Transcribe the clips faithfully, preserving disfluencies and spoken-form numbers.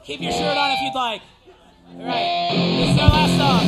Keep your shirt on if you'd like. All right, this is our last song.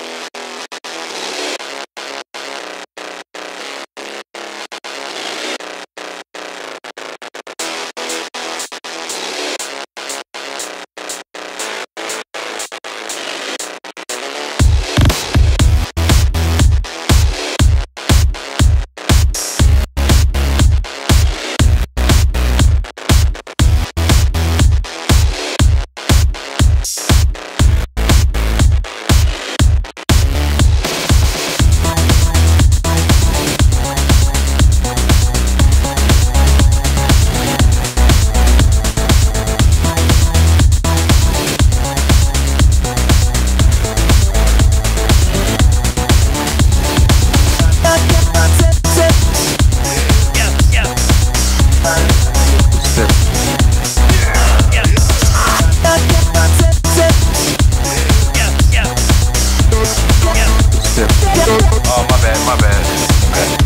Oh, my bad, my bad. Okay.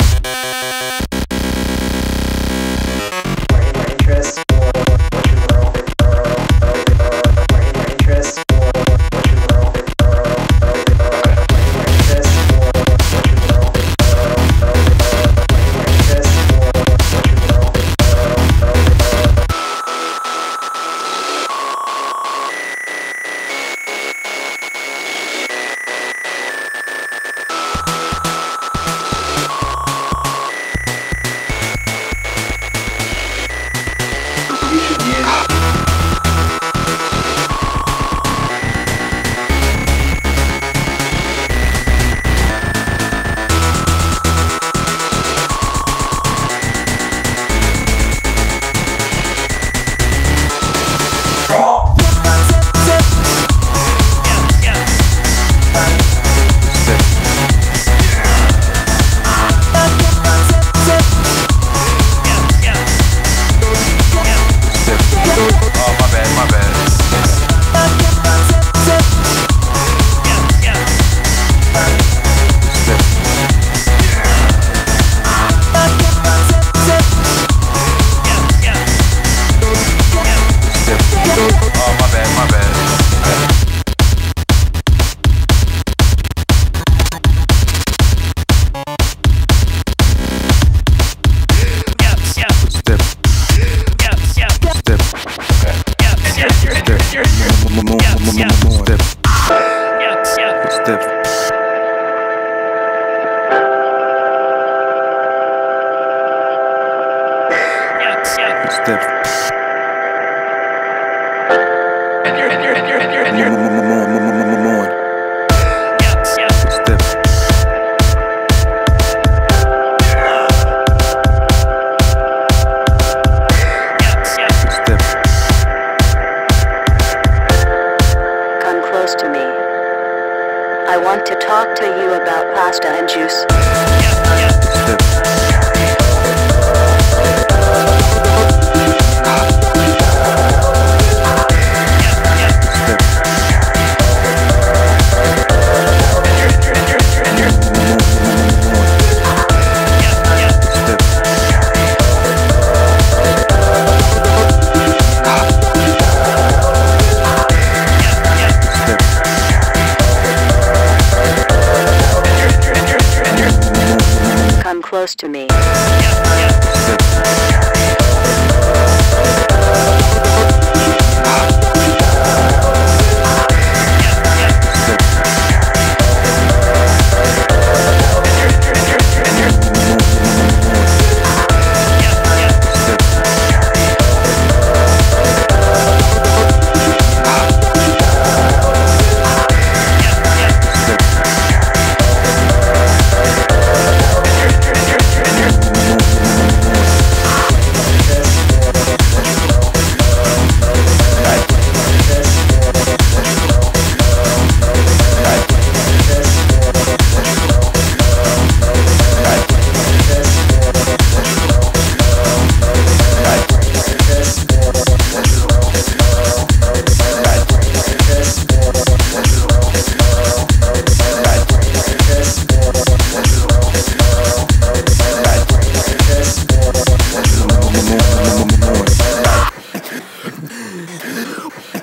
I want to talk to you about pasta and juice. Close to me.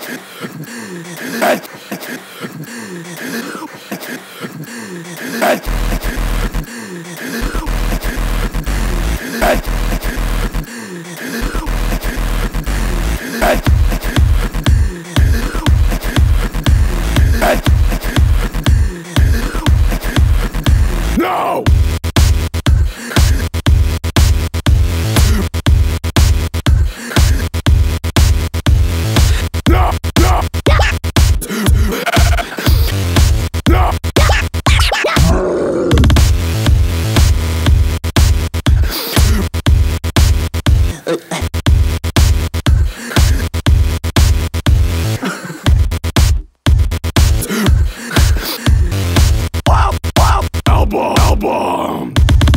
No! No! No! No! Wow! Wow! Album! Album!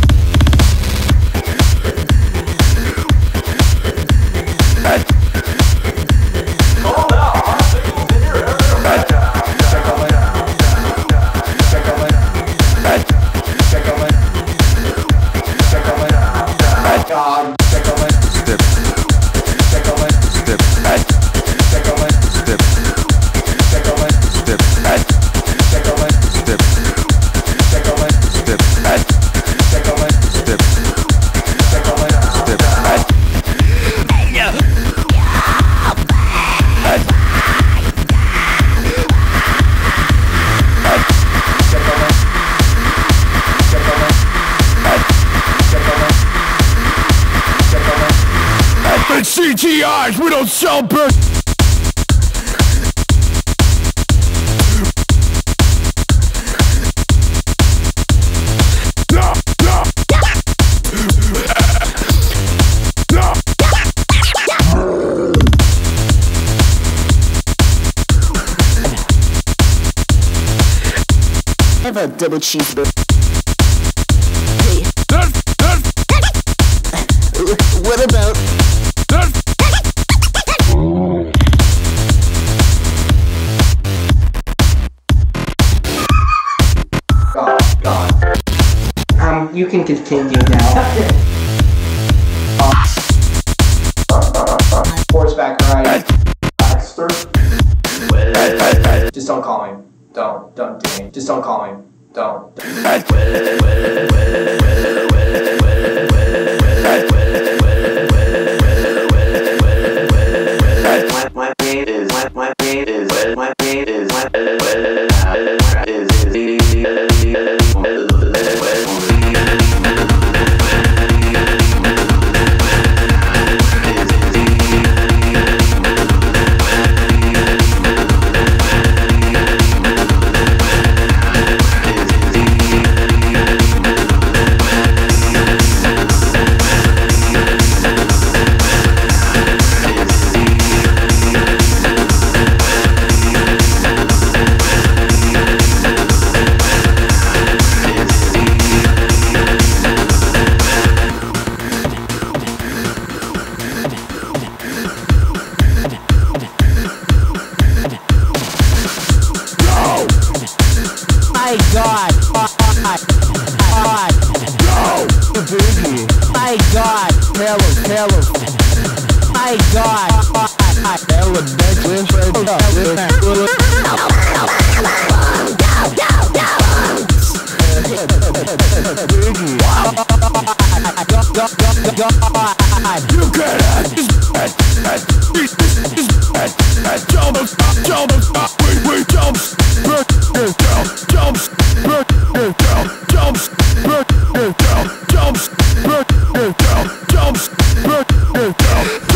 C T Is, we don't sell birds. No, no. No. I have a double cheeseburger. What about? God, God. Um, you can continue now. Horseback ride. Baxter. Just don't call him. Don't, don't do me. Just don't call him. Don't. My pain is my pain is my pain is my is My God! God! God! No! My God! Hello, hello. My God! Hello, that's it right You can act Jump, jump, wait, wait, jumps down, jumps down, jumps down, jumps down, jumps down.